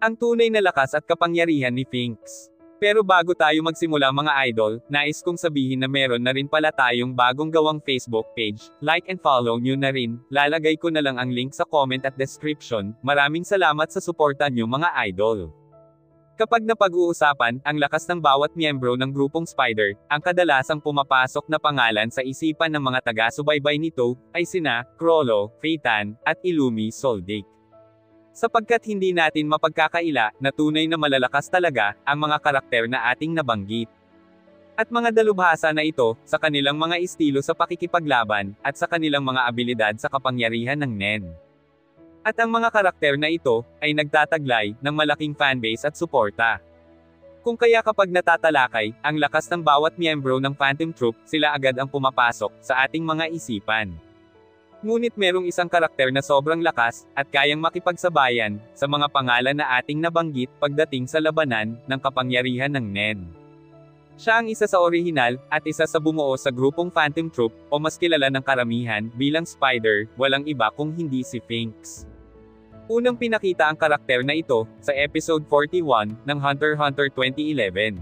Ang tunay na lakas at kapangyarihan ni Finks. Pero bago tayo magsimula mga idol, nais kong sabihin na meron na rin pala tayong bagong gawang Facebook page, like and follow nyo na rin, lalagay ko na lang ang link sa comment at description, maraming salamat sa suporta nyo mga idol. Kapag napag-uusapan ang lakas ng bawat miyembro ng grupong Spider, ang kadalasang pumapasok na pangalan sa isipan ng mga taga-subaybay nito, ay sina Chrollo, Phaeton, at Illumi Soldic. Sapagkat hindi natin mapagkakaila na tunay na malalakas talaga ang mga karakter na ating nabanggit. At mga dalubhasa na ito, sa kanilang mga estilo sa pakikipaglaban, at sa kanilang mga abilidad sa kapangyarihan ng Nen. At ang mga karakter na ito, ay nagtataglay ng malaking fanbase at suporta. Kung kaya kapag natatalakay, ang lakas ng bawat miyembro ng Phantom Troop, sila agad ang pumapasok sa ating mga isipan. Ngunit merong isang karakter na sobrang lakas, at kayang makipagsabayan, sa mga pangalan na ating nabanggit pagdating sa labanan, ng kapangyarihan ng Nen. Siya ang isa sa orihinal, at isa sa bumuo sa grupong Phantom Troop, o mas kilala ng karamihan, bilang Spider, walang iba kung hindi si Finks. Unang pinakita ang karakter na ito, sa episode 41, ng Hunter x Hunter 2011.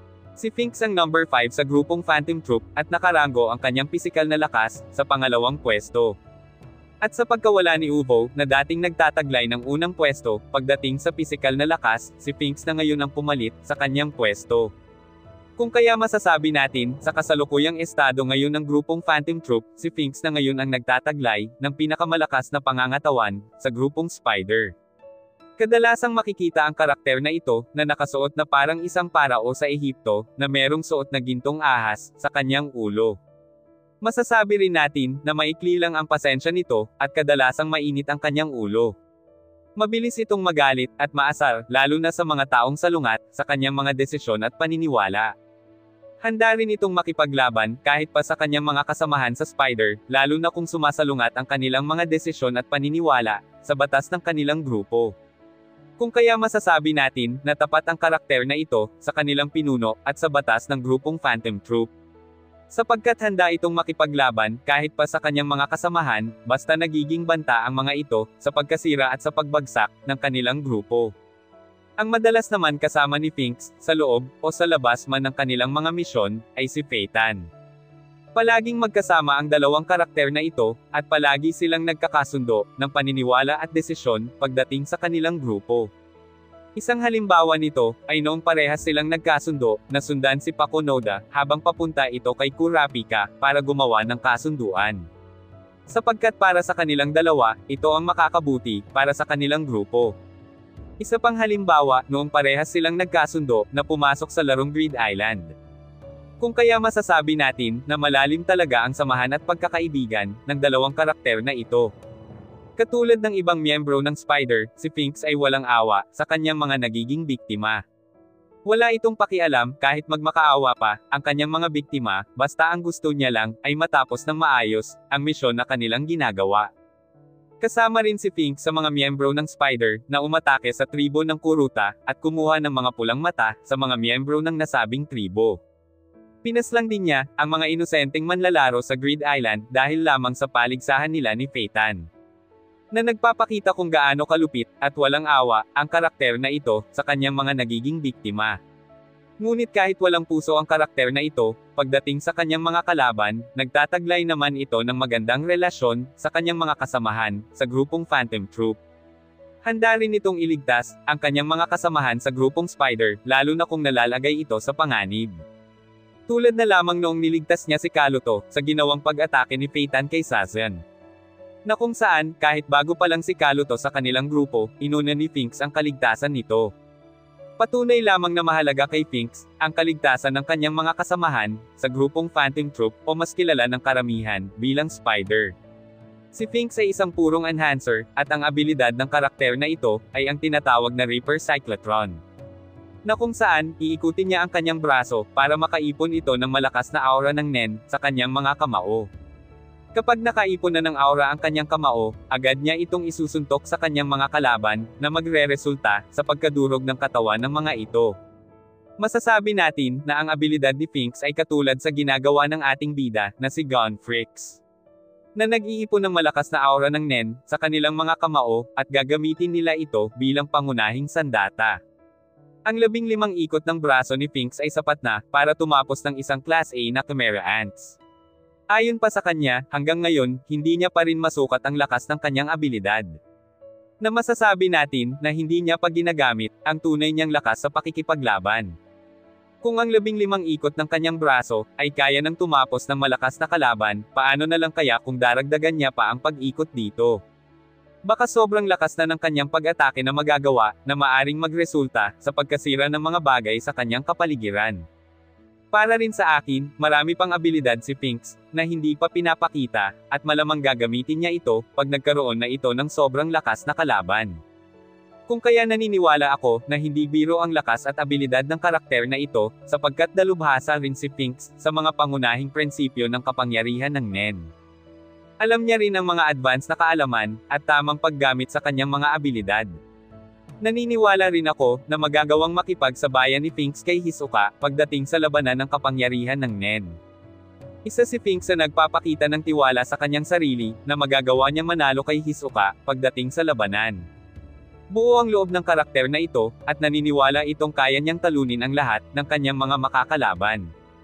Si Finks ang number 5 sa grupong Phantom Troop, at nakarango ang kanyang pisikal na lakas, sa pangalawang pwesto. At sa pagkawala ni Uvo, na dating nagtataglay ng unang pwesto, pagdating sa pisikal na lakas, si Finks na ngayon ang pumalit, sa kanyang pwesto. Kung kaya masasabi natin, sa kasalukuyang estado ngayon ng grupong Phantom Troop, si Finks na ngayon ang nagtataglay, ng pinakamalakas na pangangatawan, sa grupong Spider. Kadalasang makikita ang karakter na ito, na nakasuot na parang isang parao sa Ehipto, na merong suot na gintong ahas, sa kanyang ulo. Masasabi rin natin, na maikli lang ang pasensya nito, at kadalasang mainit ang kanyang ulo. Mabilis itong magalit, at maasar, lalo na sa mga taong salungat, sa kanyang mga desisyon at paniniwala. Handa rin itong makipaglaban, kahit pa sa kanyang mga kasamahan sa Spider, lalo na kung sumasalungat ang kanilang mga desisyon at paniniwala, sa batas ng kanilang grupo. Kung kaya masasabi natin, na tapat ang karakter na ito, sa kanilang pinuno, at sa batas ng grupong Phantom Troop. Sapagkat handa itong makipaglaban, kahit pa sa kanyang mga kasamahan, basta nagiging banta ang mga ito, sa pagkasira at sa pagbagsak, ng kanilang grupo. Ang madalas naman kasama ni Finks, sa loob, o sa labas man ng kanilang mga misyon, ay si Phaeton. Palaging magkasama ang dalawang karakter na ito, at palagi silang nagkakasundo, ng paniniwala at desisyon, pagdating sa kanilang grupo. Isang halimbawa nito, ay noong parehas silang nagkasundo, na sundan si Paco Noda, habang papunta ito kay Kurapika, para gumawa ng kasunduan. Sapagkat para sa kanilang dalawa, ito ang makakabuti, para sa kanilang grupo. Isa pang halimbawa, noong parehas silang nagkasundo, na pumasok sa larong Grid Island. Kung kaya masasabi natin, na malalim talaga ang samahan at pagkakaibigan, ng dalawang karakter na ito. Katulad ng ibang miyembro ng Spider, si Finks ay walang awa, sa kanyang mga nagiging biktima. Wala itong pakialam, kahit magmakaawa pa, ang kanyang mga biktima, basta ang gusto niya lang, ay matapos ng maayos, ang misyon na kanilang ginagawa. Kasama rin si Finks sa mga miyembro ng Spider, na umatake sa tribo ng Kuruta, at kumuha ng mga pulang mata, sa mga miyembro ng nasabing tribo. Pinaslang din niya, ang mga inosenteng manlalaro sa Grid Island, dahil lamang sa paligsahan nila ni Phaeton. Na nagpapakita kung gaano kalupit, at walang awa, ang karakter na ito, sa kanyang mga nagiging biktima. Ngunit kahit walang puso ang karakter na ito, pagdating sa kanyang mga kalaban, nagtataglay naman ito ng magandang relasyon, sa kanyang mga kasamahan, sa grupong Phantom Troop. Handa rin itong iligtas, ang kanyang mga kasamahan sa grupong Spider, lalo na kung nalalagay ito sa panganib. Tulad na lamang noong niligtas niya si Kaluto, sa ginawang pag-atake ni Phaeton kay Sazan. Na kung saan, kahit bago pa lang si Kaluto sa kanilang grupo, inuna ni Finks ang kaligtasan nito. Patunay lamang na mahalaga kay Finks, ang kaligtasan ng kanyang mga kasamahan, sa grupong Phantom Troop, o mas kilala ng karamihan, bilang Spider. Si Finks ay isang purong enhancer, at ang abilidad ng karakter na ito, ay ang tinatawag na Reaper Cyclotron. Na kung saan, iikutin niya ang kanyang braso, para makaipon ito ng malakas na aura ng Nen, sa kanyang mga kamao. Kapag nakaipon na ng aura ang kanyang kamao, agad niya itong isusuntok sa kanyang mga kalaban, na magre-resulta, sa pagkadurog ng katawan ng mga ito. Masasabi natin, na ang abilidad ni Finks ay katulad sa ginagawa ng ating bida, na si Gunfrix. na nag-iipon ng malakas na aura ng Nen sa kanilang mga kamao, at gagamitin nila ito bilang pangunahing sandata. Ang 15 ikot ng braso ni Finks ay sapat na para tumapos ng isang Class A na Chimera Ants. Ayon pa sa kanya, hanggang ngayon, hindi niya pa rin masukat ang lakas ng kanyang abilidad. Na masasabi natin na hindi niya pa ginagamit ang tunay niyang lakas sa pakikipaglaban. Kung ang 15 ikot ng kanyang braso ay kaya nang tumapos ng malakas na kalaban, paano na lang kaya kung daragdagan niya pa ang pag-ikot dito? Baka sobrang lakas na ng kanyang pag-atake na magagawa na maaring magresulta sa pagkasira ng mga bagay sa kanyang kapaligiran. Para rin sa akin, marami pang abilidad si Finks na hindi pa pinapakita, at malamang gagamitin niya ito pag nagkaroon na ito ng sobrang lakas na kalaban. Kung kaya naniniwala ako na hindi biro ang lakas at abilidad ng karakter na ito, sapagkat dalubhasa rin si Finks sa mga pangunahing prinsipyo ng kapangyarihan ng Nen. Alam niya rin ang mga advanced na kaalaman at tamang paggamit sa kanyang mga abilidad. Naniniwala rin ako na magagawang makipagsabayan ni Finks kay Hisoka pagdating sa labanan ng kapangyarihan ng Nen. Isa si Finks na nagpapakita ng tiwala sa kanyang sarili na magagawa niyang manalo kay Hisoka pagdating sa labanan. Buo ang loob ng karakter na ito, at naniniwala itong kaya niyang talunin ang lahat ng kanyang mga makakalaban.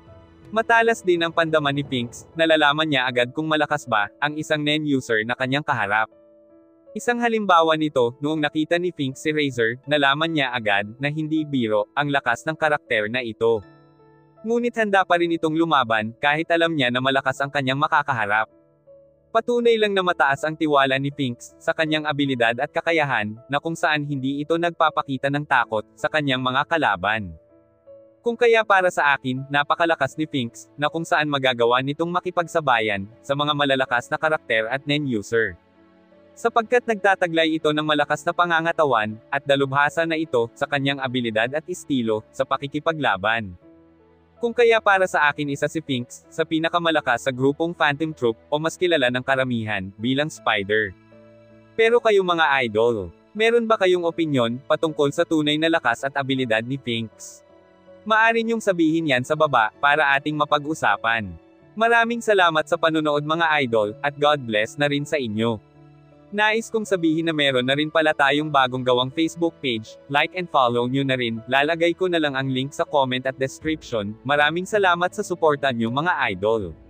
Matalas din ang pandaman ni Finks, nalalaman niya agad kung malakas ba ang isang Nen user na kanyang kaharap. Isang halimbawa nito, noong nakita ni Finks si Razor, nalaman niya agad na hindi biro ang lakas ng karakter na ito. Ngunit handa pa rin itong lumaban kahit alam niya na malakas ang kanyang makakaharap. Patunay lang na mataas ang tiwala ni Finks sa kanyang abilidad at kakayahan, na kung saan hindi ito nagpapakita ng takot sa kanyang mga kalaban. Kung kaya para sa akin, napakalakas ni Finks, na kung saan magagawa nitong makipagsabayan sa mga malalakas na karakter at Nen user. Sapagkat nagtataglay ito ng malakas na pangangatawan, at dalubhasa na ito sa kanyang abilidad at estilo sa pakikipaglaban. Kung kaya para sa akin isa si Finks sa pinakamalakas sa grupong Phantom Troop, o mas kilala ng karamihan bilang Spider. Pero kayo mga idol, meron ba kayong opinyon patungkol sa tunay na lakas at abilidad ni Finks? Maaari niyong sabihin yan sa baba para ating mapag-usapan. Maraming salamat sa panunood mga idol, at God bless na rin sa inyo. Nais kong sabihin na meron na rin pala tayong bagong gawang Facebook page, like and follow nyo na rin, lalagay ko na lang ang link sa comment at description. Maraming salamat sa suporta nyo mga idol.